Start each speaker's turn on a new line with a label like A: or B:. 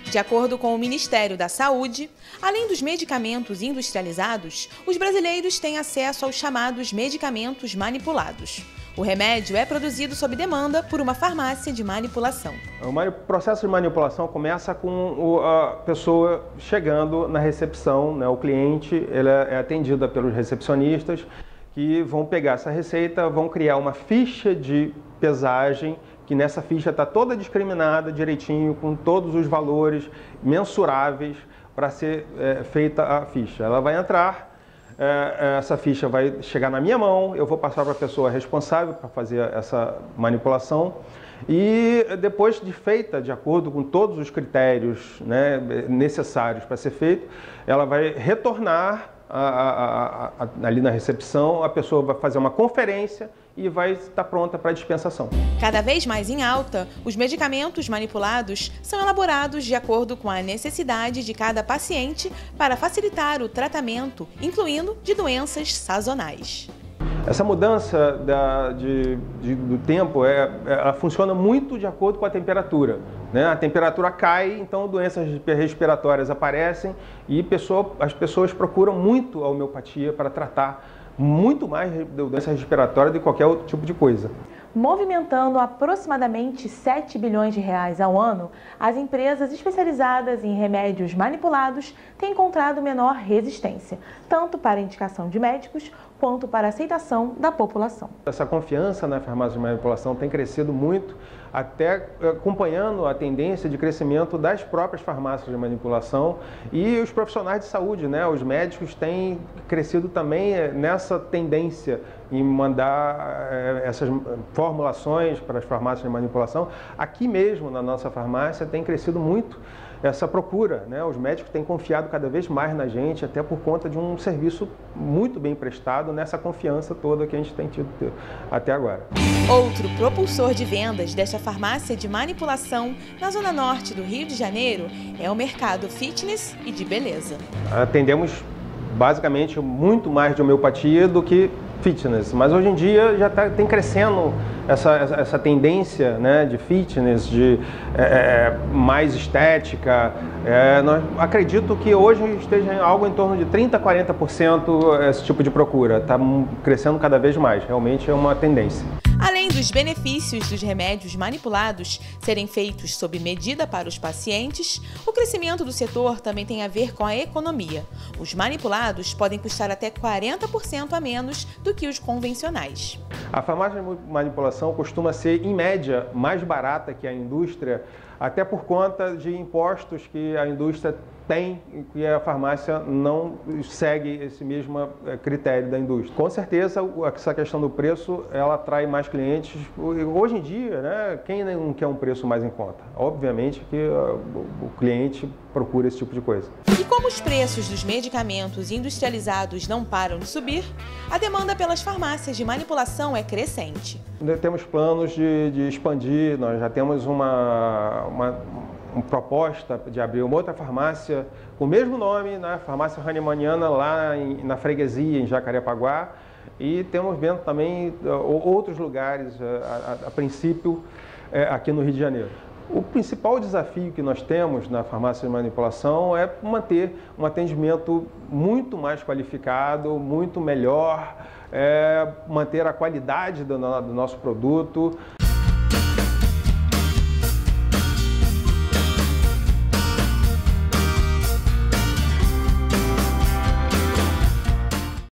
A: De acordo com o Ministério da Saúde, além dos medicamentos industrializados, os brasileiros têm acesso aos chamados medicamentos manipulados. O remédio é produzido sob demanda por uma farmácia de manipulação.
B: O processo de manipulação começa com a pessoa chegando na recepção, né? O cliente ele é atendido pelos recepcionistas que vão pegar essa receita, vão criar uma ficha de pesagem, que nessa ficha está toda discriminada direitinho, com todos os valores mensuráveis para ser feita a ficha. Ela vai entrar, essa ficha vai chegar na minha mão, eu vou passar para a pessoa responsável para fazer essa manipulação e depois de feita, de acordo com todos os critérios, né, necessários para ser feito, ela vai retornar ali na recepção, a pessoa vai fazer uma conferência e vai estar pronta para a dispensação.
A: Cada vez mais em alta, os medicamentos manipulados são elaborados de acordo com a necessidade de cada paciente para facilitar o tratamento, incluindo de doenças sazonais.
B: Essa mudança do tempo, ela funciona muito de acordo com a temperatura, né? A temperatura cai, então doenças respiratórias aparecem e as pessoas procuram muito a homeopatia para tratar muito mais doença respiratória do que qualquer outro tipo de coisa.
C: Movimentando aproximadamente 7 bilhões de reais ao ano, as empresas especializadas em remédios manipulados têm encontrado menor resistência, tanto para indicação de médicos quanto para aceitação da população.
B: Essa confiança na farmácia de manipulação tem crescido muito, até acompanhando a tendência de crescimento das próprias farmácias de manipulação e os profissionais de saúde, né? Os médicos têm crescido também nessa tendência em mandar essas formulações para as farmácias de manipulação. Aqui mesmo na nossa farmácia tem crescido muito essa procura, né? Os médicos têm confiado cada vez mais na gente, até por conta de um serviço muito bem prestado, nessa confiança toda que a gente tem tido até agora.
A: Outro propulsor de vendas desta farmácia de manipulação na zona norte do Rio de Janeiro é o mercado fitness e de beleza.
B: Atendemos basicamente muito mais de homeopatia do que fitness, mas hoje em dia já tem crescendo essa tendência, né, de fitness, de mais estética. Acredito que hoje esteja em algo em torno de 30% a 40% esse tipo de procura. Está crescendo cada vez mais, realmente é uma tendência.
A: Além dos benefícios dos remédios manipulados serem feitos sob medida para os pacientes, o crescimento do setor também tem a ver com a economia. Os manipulados podem custar até 40% a menos do que os convencionais.
B: A farmácia de manipulação costuma ser, em média, mais barata que a indústria, até por conta de impostos que a indústria tem e a farmácia não segue esse mesmo critério da indústria. Com certeza, essa questão do preço, ela atrai mais clientes. Hoje em dia, né, quem não quer um preço mais em conta? Obviamente que o cliente procura esse tipo de coisa.
A: E como os preços dos medicamentos industrializados não param de subir, a demanda pelas farmácias de manipulação é crescente.
B: Temos planos de expandir, nós já temos uma proposta de abrir uma outra farmácia com o mesmo nome, né, Farmácia Hahnemanniana, lá na freguesia, em Jacarepaguá, e temos vendo também outros lugares, a princípio, aqui no Rio de Janeiro. O principal desafio que nós temos na farmácia de manipulação é manter um atendimento muito mais qualificado, muito melhor, manter a qualidade do nosso produto